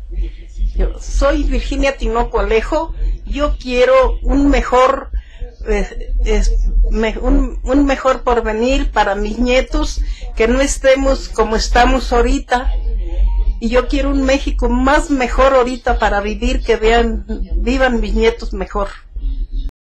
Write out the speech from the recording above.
Yo soy Virginia Tinoco Alejo. Yo quiero un mejor un mejor porvenir para mis nietos, que no estemos como estamos ahorita. Y yo quiero un México más mejor ahorita para vivir, que vivan mis nietos mejor.